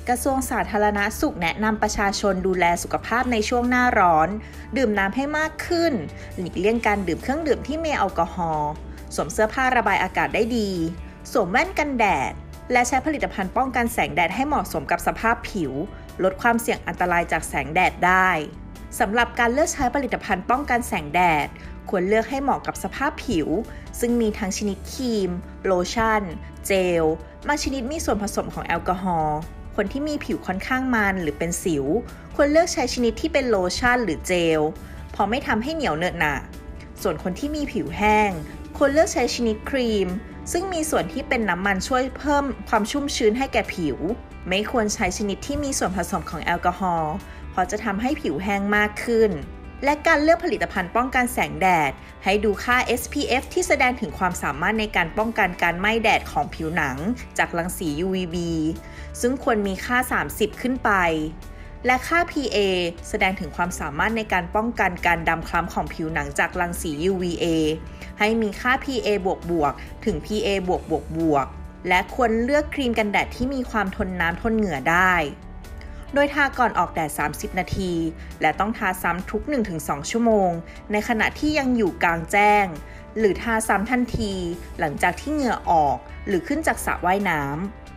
กระทรวงสาธารณสุขแนะนำประชาชนดูแลสุขภาพในช่วงหน้าร้อนดื่มน้ำให้มากขึ้นหลีกเลี่ยงการดื่มเครื่องดื่มที่มีแอลกอฮอล์สวมเสื้อผ้าระบายอากาศได้ดีสวมแว่นกันแดดและใช้ผลิตภัณฑ์ป้องกันแสงแดดให้เหมาะสมกับสภาพผิวลดความเสี่ยงอันตรายจากแสงแดดได้สำหรับการเลือกใช้ผลิตภัณฑ์ป้องกันแสงแดดควรเลือกให้เหมาะกับสภาพผิวซึ่งมีทั้งชนิดครีมโลชั่นเจลบางชนิดมีส่วนผสมของแอลกอฮอล์คนที่มีผิวค่อนข้างมันหรือเป็นสิวควรเลือกใช้ชนิดที่เป็นโลชั่นหรือเจลเพราะไม่ทำให้เหนียวเหนอะหนะส่วนคนที่มีผิวแห้งควรเลือกใช้ชนิดครีมซึ่งมีส่วนที่เป็นน้ำมันช่วยเพิ่มความชุ่มชื้นให้แก่ผิวไม่ควรใช้ชนิดที่มีส่วนผสมของแอลกอฮอล์เพราะจะทำให้ผิวแห้งมากขึ้นและการเลือกผลิตภัณฑ์ป้องกันแสงแดดให้ดูค่า SPF ที่แสดงถึงความสามารถในการป้องกันการไหม้แดดของผิวหนังจากรังสี UVB ซึ่งควรมีค่า30ขึ้นไปและค่า PA แสดงถึงความสามารถในการป้องกันการดำคล้ำของผิวหนังจากรังสี UVA ให้มีค่า PA บวกถึง PA บวกและควรเลือกครีมกันแดดที่มีความทนน้ำทนเหงื่อได้โดยทาก่อนออกแดด30นาทีและต้องทาซ้ำทุก 1-2 ชั่วโมงในขณะที่ยังอยู่กลางแจ้งหรือทาซ้ำทันทีหลังจากที่เหงื่อออกหรือขึ้นจากสระว่ายน้